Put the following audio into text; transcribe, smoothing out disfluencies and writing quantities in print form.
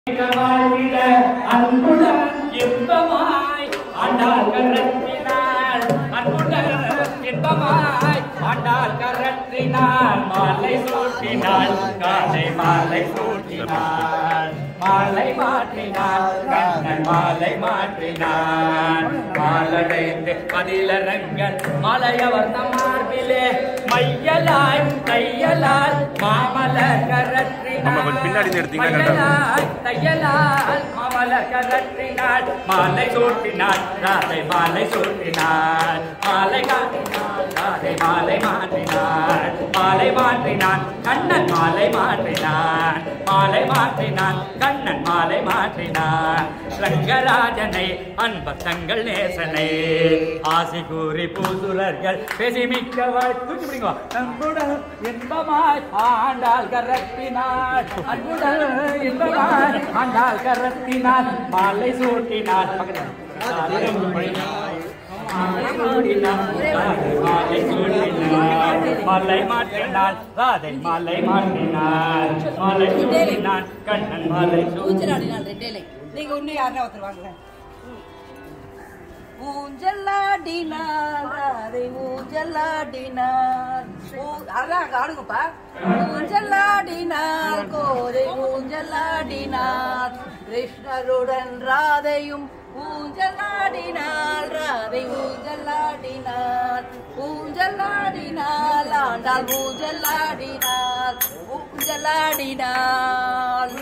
வாழ்விட அன்புடன் இன்பமாய் ஆண்டாள் கரத்தினாள் அன்புடன் இன்பமாய் ஆண்டாள் கரத்தினாள் மாலை சூட்டினாள் காலை மாலை சூட்டினாள் மாலை மாற்றினாள் கண்ணன் மாலை மாற்றினாள் மாலடைந்து அதிலரங்கன் மலையவர் நம் மார்பிலே மையலாய் கையலால் மாமல கரத்தினாள் தையலால் மாமல கரத்தினாள் மாலை சூட்டினாள் ராதை மாலை சூட்டினாள் மாலை காட்டினாள் ராதை மாலை மாற்றினாள் மாலை மாற்றினான் கண்ணன் மாலை மாற்றினான் மாலை மாற்றினான் கண்ணன் மாலை மாற்றினான் ரங்கராஜனை அன்பத்தங்கள் நேசனை ஆசி கூறி பூசுரர்கள் பேசி மிக்கவாய் தூக்கி பிடிங்க அன்புடன் இன்பமாய் ஆண்டாள் கரத்தினாள் அன்புடன் இன்பமாய் ஆண்டாள் கரத்தினாள் மாலை சூட்டினாள் மாலை மாற்றினாள் ராதை மாலை மாற்றினாள் மாலை சூட்டினாள் கண்ணன் மாலை நீங்க ஒண்ணு யாருன்னா ஒருத்தர் வாங்க ஊஞ்சலாடினார் ராதை ஊஞ்சலாடினார் அதான் ஆடுங்கப்பா ஊஞ்சலாடினார் கோதை ஊஞ்சலாடினார் கிருஷ்ணருடன் ராதையும் ஊஞ்சலாடினாள் ராதை ஊஞ்சலாடினாள் ஊஞ்சலாடினாள் ஆண்டாள் ஊஞ்சலாடினாள் ஊஞ்சலாடினாள்